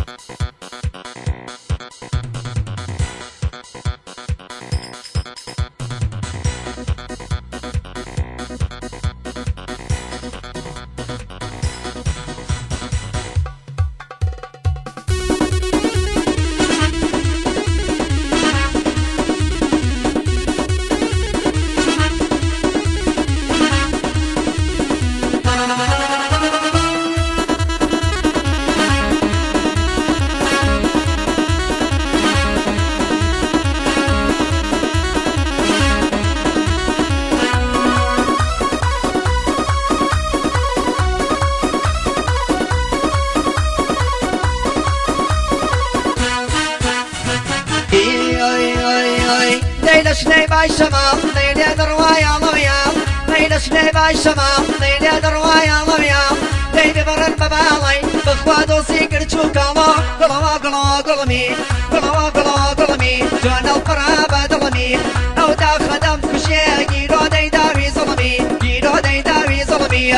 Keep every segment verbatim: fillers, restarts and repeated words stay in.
ليلة شني باي شمال ليلة دروايا ضويا ليلة شني باي شمال ليلة دروايا ضويا ليلة برن ببالي بخوادو سيكر شوكالا قلوا قلوا قلمي قلوا قلوا قلمي جوانا القرابة دلمي او دا خدم كشي جيرو دي داوي ظلمي جيرو دي داوي ظلمي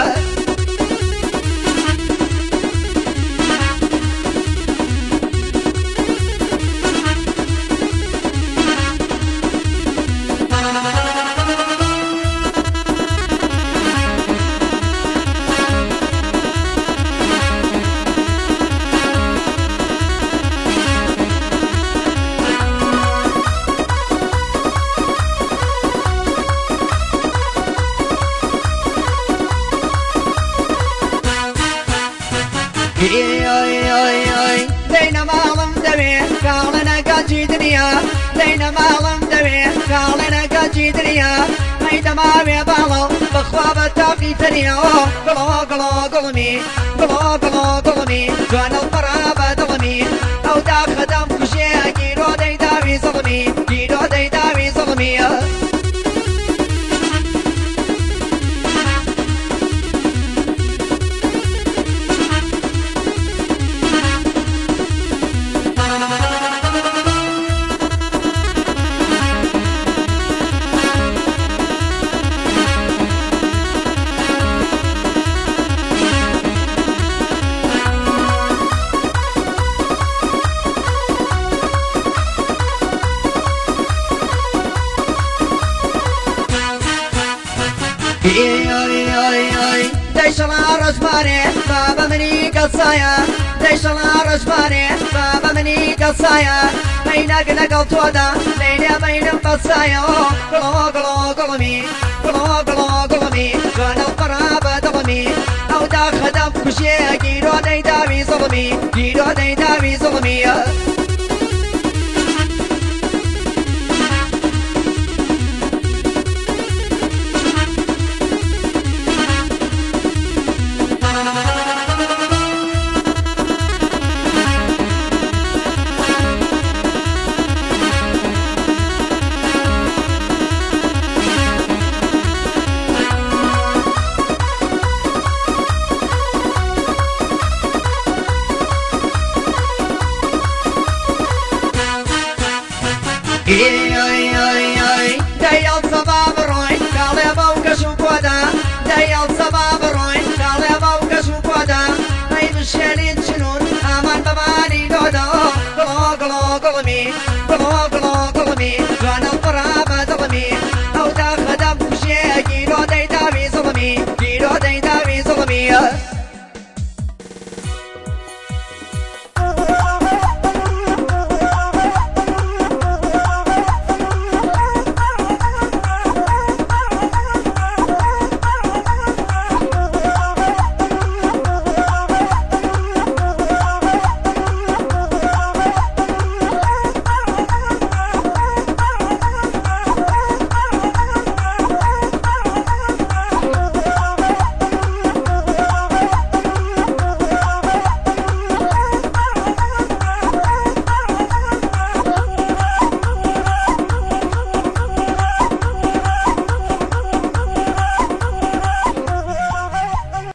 لينا مالم دوي قالنا قاجي دنيا لينا مالم دوي قالنا قاجي دنيا ميدا ما بيبالو بخوابة تاقي تنيا قلو قلو قلمي قلو قلو قلمي جوان القرابة دلمي او دا خدم كشي جيرو دي داوي ظلمي جيرو دي داوي ظلمي ليش العرش باري بابا مني قصايا ليش العرش باري بابا مني قصايا بينك نقل تودا ليلة بين قصايا قلو قلو قلمي قلو قلو قلمي جوانا القرابة دلمي او دا خدم كشي جيرو دي داوي ظلمي جيرو دي داوي ظلمي ديال صباب روي قال يا بوك شوكودا ديال صباب روي قال يا بوك شوكودا هاي بالشارين شنون امان بابا